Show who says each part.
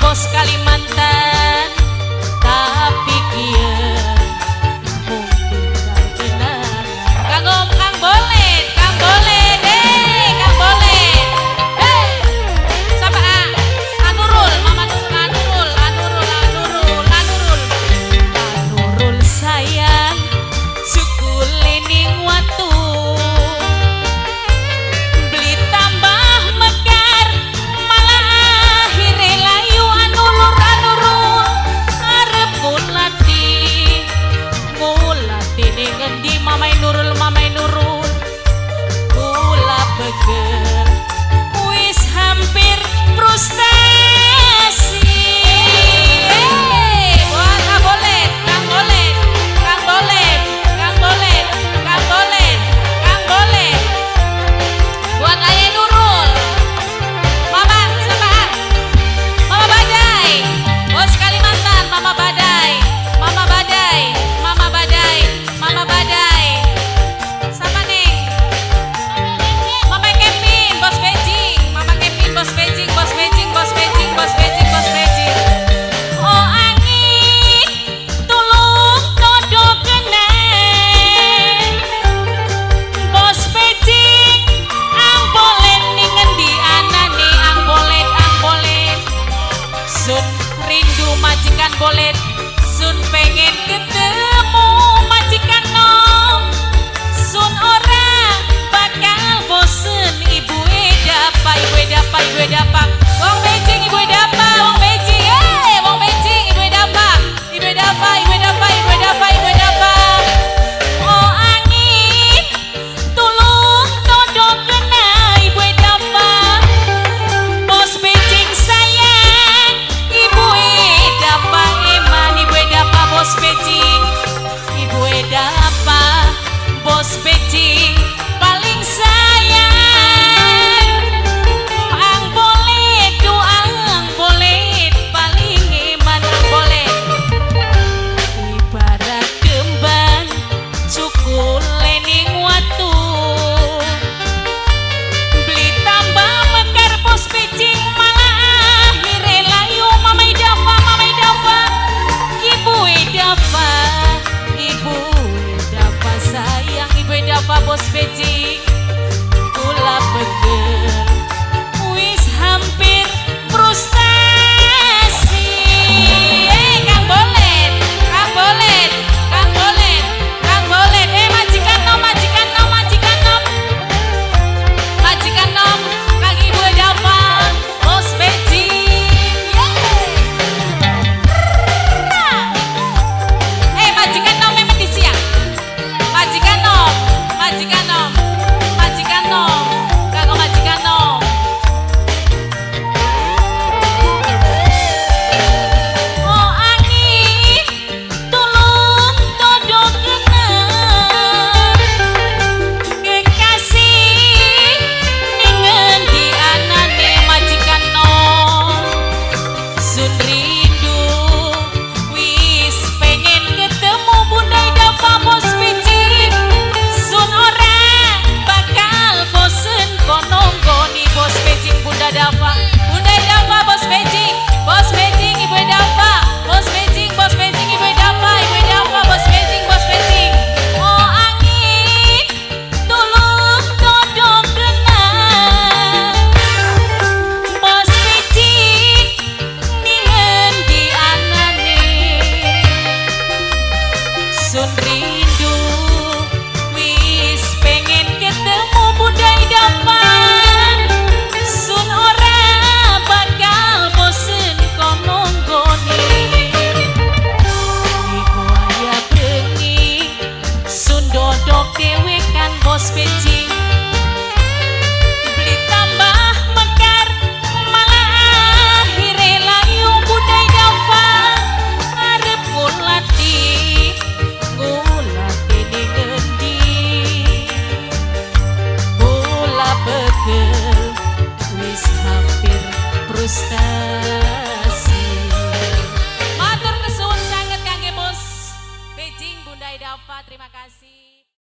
Speaker 1: bos Kalimantan, tapi kieu mungkin kenangan. Kang Bolet, Kang Bolet, Kang Bolet. Sama Anurul, Mama Anurul, Anurul sayang, suku lening watu. Beli tambah mekar, malah akhirnya layu Anurul, arep mulati dengan di Mamai Nurul, kula pegel, wis hampir frustasi. Buat Kang Bolet, Kang Bolet, Kang Bolet, Kang Bolet, Kang Bolet, Kang Bolet. Buat Ayah Nurul, Mama sama Mama Badai, bos Kalimantan, Mama Badai, Mama Badai, Mama Badai, Mama Badai. Sama nih Mama Kevin, bos Beijing, Mama Kevin, bos Beijing, bos Beijing, bos Beijing, bos Beijing, bos Beijing. Oh angin, tulung todokenan, bos Beijing, ang bolet ning ngendi anane, ang bolet, ang bolet. Sun rindu majikan bolet, sun pengen ketemu majikan nom, sun ora bakal bosen ibu edapa, ibu edapa, ibu edapa. Wong Beijing, ibu edapa, wong Beijing, wong Beijing, ibu edapa, ibu edapa, ibu edapa, ibu edapa, ibu edapa. Oh angin, tulung todokena ibu edapa, bos Beijing sayang, ibu edapa eman, ibu edapa, bos Beijing, ibu edapa, bos Beijing paling sayang. Ang bolet doang bolet paling eman, ang bolet ibarat kembang cukul lening watu. Beli tambah mekar bos Beijing, malah akhirnya layu Mamai Dava, Mamai Dava. Ibu Dava, Ibu Dava sayang, Ibu Dava, bos Beijing, kula pegel, wis hampir frustasi. Kang Bolet, Kang Bolet, Kang Bolet, Kang Bolet. Majikan nom, majikan nom, majikan nom, majikan nom, Kang Ibu Dava, bos Beijing. Majikan nom memang di siang. Majikan nom, majikan nom, majikan nom, kagak majikan nom. Oh angin, tulung todokenan, kekasih ningen di anane majikan nom. Sun rindu, wis pengen ketemu Bunda Dava, bos Beijing. Sun ora bakal bosen kononggoni bos Beijing, Bunda Dava, Bunda Dava, bos Beijing, bos Beijing, Ibu Dava, bos Beijing, bos Beijing, Ibu Dava, Ibu Dava, bos Beijing, bos Beijing. Oh angin, tulung todokenan, bos Beijing ningen di anane. Sun rindu, wis pengen ketemu Bunda Dava. Sun ora bakal bosen kononggoni. Ibu ayah bening, sun dodok dewekan bos Beijing. Beli tambah mekar, malah akhirnya layu Bunda Dava, arep ngulati ning ngendi. Kula pegel, wis hampir frustasi.